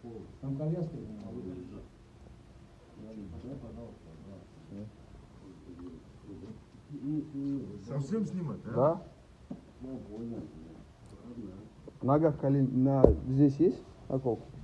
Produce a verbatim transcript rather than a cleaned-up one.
Там коляска. Совсем снимать, а? Да. В ногах колен... на... здесь есть околка?